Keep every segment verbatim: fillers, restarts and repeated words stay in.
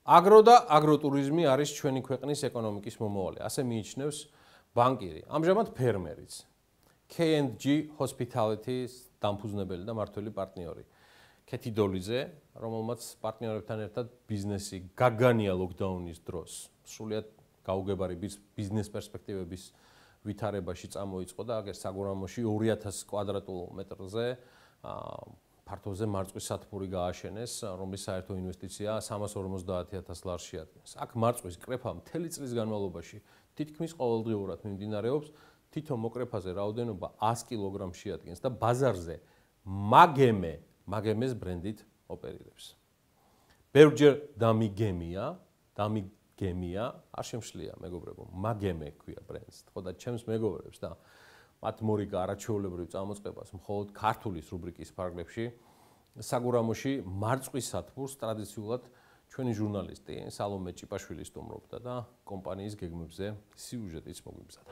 Agro და აგროტურიზმი არის ჩვენი ქვეყნის ეკონომიკის მომავალი, ასე მიიჩნევს ბანკირი, ამჟამად ფერმერიც. K and G Hospitality-ის დამფუძნებელი და მმართველი პარტნიორი. ქეთი დოლიძე, რომელმაც პარტნიორებთან ერთად ბიზნესი გაგანია ლოკდაუნის დროს, სრულიად გაუგებარი ბიზნეს პერსპექტივების ვითარებაში წამოიწყო და აგერ საგურამოში ორი ათასი კვადრატულ მეტრზე ფართოზე მარწყვის სათბური გააშენეს, რომლის საერთო ინვესტიცია სამას ორმოცდაათი ათას ლარს შეადგენს. აქ მარწყვის კრეფა მთელი წლის განმავლობაში თითქმის ყოველდღიურად მიმდინარეობს, თითო მოკრეფაზე რაოდენობა ას კილოგრამს შეადგენს და ბაზარზე მაგემე, მაგემეს ბრენდით ოპერირებს. ბევრჯერ დამიგემია, დამიგემია, არ შემშლია მეგობრებო, მაგემე ქვია ბრენდს. ხო და ჩემს მეგობრებს და მათ მორიგა არაჩვეულებრივ წამოწყებას მხოლოდ ქართულის რუბრიკის ფარგლებში საგურამოში მარწყვის სათბურს ტრადიციულად ჩვენი ჟურნალისტი სალომე ჭიპაშვილი სტუმრობდა და კომპანიის გეგმებზე სიუჟეტიც მოგვიბზადა.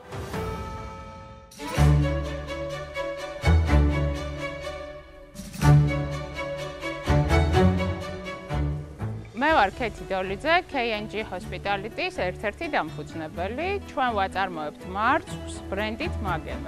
მე ვარ ქეთი დოლიძე, K and G Hospitality-ის ერთ-ერთი დამფუძნებელი. ჩვენ ვაწარმოებთ მარწყვის ბრენდით მაგემე.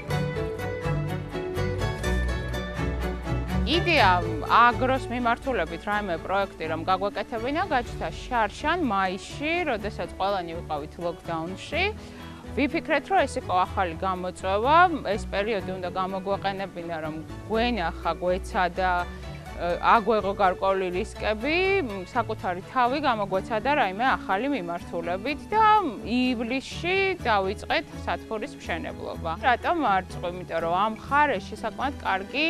იდეა აგროს მიმართულებით რაიმე პროექტი რომ გაგვეკეთებინა გაჩნდა შარშან მაისში, როდესაც ყველანი ვიყავით ლოკდაუნში. ვიფიქრეთ, რომ ეს იყო ახალი გამოწვევა, ეს პერიოდი უნდა გამოგვეყენებინა, რომ გვენახა, გვეცადა აგვეღო გარკვეული რისკები, საკუთარი თავი გამოგვეცადა რაიმე ახალი მიმართულებით და ივლისში დავიწყეთ სათბურის მშენებლობა. რატომ მარწყვა? იმიტომ რომ ამ მხარეში საკმაოდ კარგი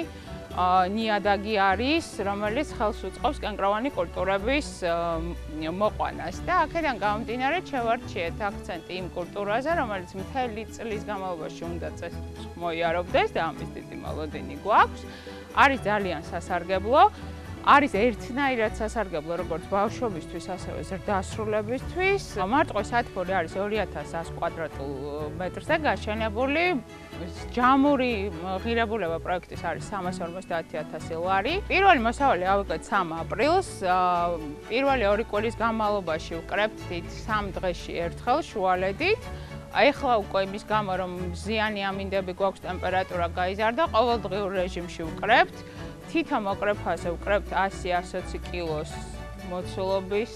ნიადაგი არის, რომელიც ხელს უწყობს კენკროვანი კულტურების მოყვანას და აქედან გამომდინარე შევარჩიეთ აქცენტი იმ კულტურაზე, რომელიც მთელი წლის განმავლობაში უნდა წესრიგს მოიარობდეს და ამის დიდი მოლოდინი გვაქვს. არის ძალიან სასარგებლო, არის ერთნაირად სასარგებლო როგორც ბავშვებისთვის, ასევე ზრდასრულებისთვის. მარწყვის სათბური არის ორი ათას ას კვადრატულ მეტრზე გაშენებული. ჯამური ღირებულება პროექტის არის სამას ორმოცდაათი ათასი ლარი. პირველი მოსავალი ავიღეთ სამ აპრილს. პირველი ორი კვირის განმავლობაში ვკრებთ სამ დღეში ერთხელ შუალედით. ეხლა უკვე იმის გამო რომ ზიანი ამინდები გვაქვს, ტემპერატურა გაიზარდა, ყოველდღიურ რეჟიმში ვკრებთ. თითო მოკრეფაზე ვკრებთ ასი ათოცი კილოს მოცულობის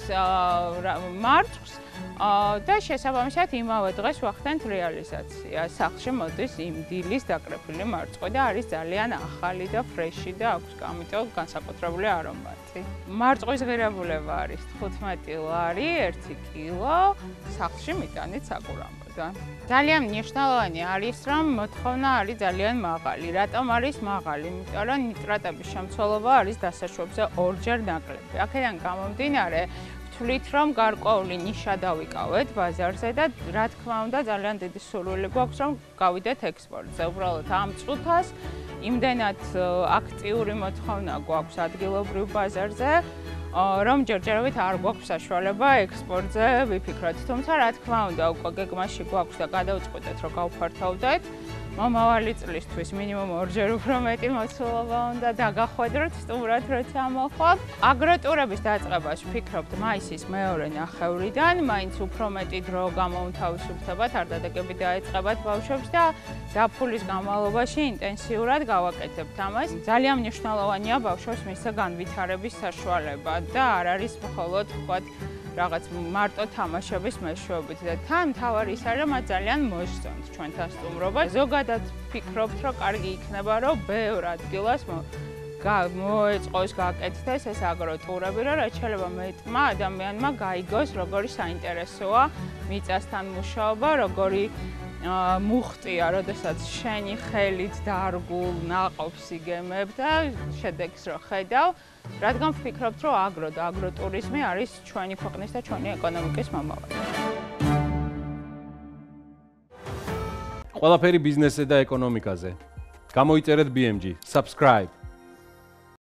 მარწყვის და შესაბამისად იმავე დღეს ვახდენთ რეალიზაცია. სახლში მოდის იმ დილის დაკრეფილი მარწყვა და არის ძალიან ახალი და ფრეში და აქვს გამიტო განსაკუთრებული არომატი. მარწყვის ღირებულება არის თხუთმეტი ლარი ერთი კილო, სახლში მიტანით საგურამოდან. ძალიან მნიშვნელოვანი არის, რომ მოთხოვნა არის ძალიან მაღალი. რატომ არის მაღალი? იმიტომ რომ ნიტრატების შემცველობა არის დასაშვებზე ორჯერ ნაკლები. აქედან გამომდინარე ვთვლით, რომ გარკვეული ნიშა დავიკავეთ ბაზარზე და რა თქმა უნდა ძალიან დიდი სურვილი გვაქვს, რომ გავიდეთ ექსპორტზე. უბრალოდ ამ წუთას იმდენად აქტიური მოთხოვნა გვაქვს ადგილობრივ ბაზარზე, რომ ჯერჯერობით არ გვაქვს საშუალება ექსპორტზე ვიფიქროთ. თუმცა რა თქმა უნდა უკვე გეგმაში გვაქვს და გადავწყვეტეთ, რომ გავფართოვდეთ. მომავალი წლისთვის მინიმუმ ორჯერ უფრო მეტი მოცულობა უნდა დაგახვედროთ სტუმრად როცა მოხვავთ. აგროტურების დაწყებას ვფიქრობთ მაისის მეორე ნახევრიდან, მაინც უფრო მეტი დრო გამოუნთავისუფლდებათ, არდადეგები დაეწყებათ ბავშვებს და დაფულის განმავლობაში ინტენსიურად გავაკეთებთ ამას. ძალიან მნიშვნელოვანია ბავშვებს მისცა განვითარების საშუალება და არ არის მხოლოდ ვთქვათ რაღაც მარტო თამაშების მეშვეობით და თან მთავარი ის არის, რომ მათ ძალიან მოსწონთ ჩვენთან სტუმრობა. ზოგადად ვფიქრობთ, რომ კარგი იქნება, რომ ბევრ ადგილას მოეწყოს გაკეთდეს ეს აგროტურები, რომ რაც შეიძლება მეტმა ადამიანმა გაიგოს, როგორი საინტერესოა მიწასთან მუშაობა, როგორი მუხტია, როდესაც შენი ხელით დარგულ ნაყოფს იგემებ და შედეგს რო ხედავ, რადგან ვფიქრობთ, რომ აგრო და აგროტურიზმი არის ჩვენი ქვეყნის და ჩვენი ეკონომიკის მომავალი. ყველაფერი ბიზნესზე და ეკონომიკაზე. გამოიწერეთ B M G, subscribe.